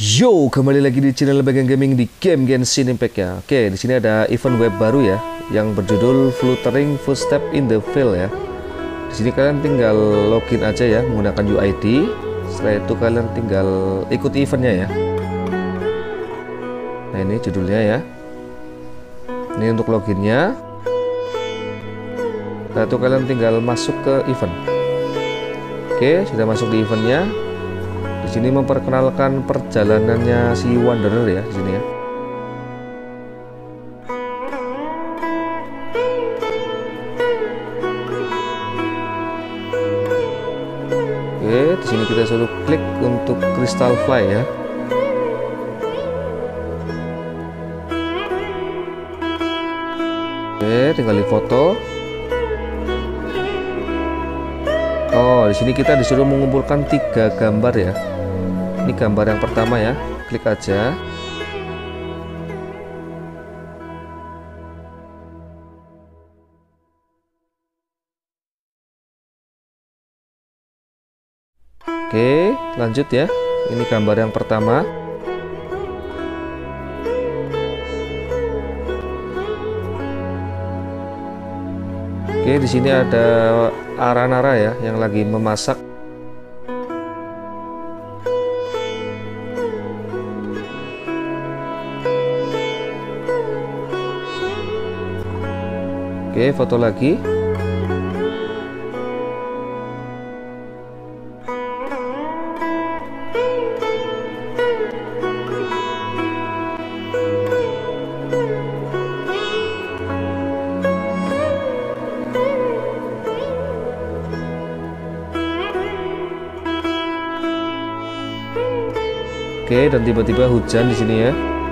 Yo, kembali lagi di channel Bagian Gaming di game Genshin Impact ya. Oke, di sini ada event web baru ya, yang berjudul Fluttering Footstep in the Veil ya. Di sini kalian tinggal login aja ya menggunakan UID. Setelah itu kalian tinggal ikut eventnya ya. Nah, ini judulnya ya. Ini untuk loginnya. Setelah itu kalian tinggal masuk ke event. Oke, sudah masuk di eventnya. Di sini memperkenalkan perjalanannya si Wanderer ya di sini ya. Oke, di sini kita suruh klik untuk Crystal Fly ya. Oke, tinggal di foto. Oh, di sini kita disuruh mengumpulkan 3 gambar ya. Ini gambar yang pertama ya, klik aja. Oke, lanjut ya. Ini gambar yang pertama. Oke, di sini ada Aranara ya yang lagi memasak. Oke, foto lagi. Oke, dan tiba-tiba hujan di sini ya.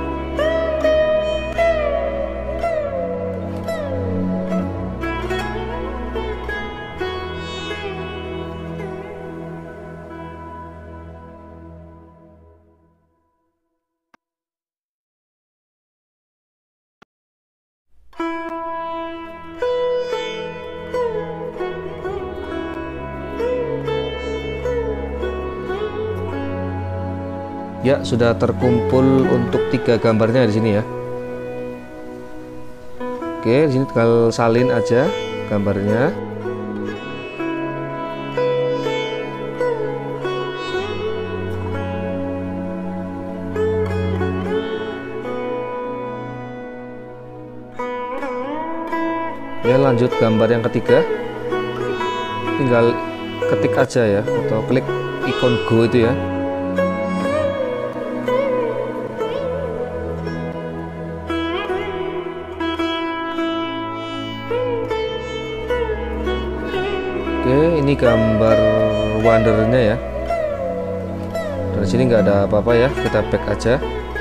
Ya, sudah terkumpul untuk 3 gambarnya di sini ya. Oke, di sini tinggal salin aja gambarnya. Ya, lanjut gambar yang ketiga. Tinggal ketik aja ya, atau klik ikon go itu ya. Oke, ini gambar Wanderernya ya. Dan sini nggak ada apa-apa ya, kita back aja.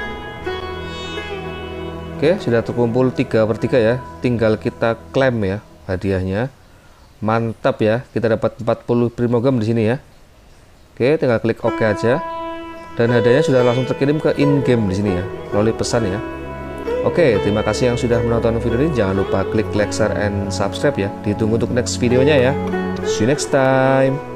Oke, sudah terkumpul 3/3 ya. Tinggal kita klaim ya hadiahnya. Mantap ya, kita dapat 40 primogam di sini ya. Oke, tinggal klik OK aja. Dan hadiahnya sudah langsung terkirim ke in-game di sini ya, melalui pesan ya. Oke, terima kasih yang sudah menonton video ini. Jangan lupa klik like, share, and subscribe ya. Ditunggu untuk next videonya ya. See you next time.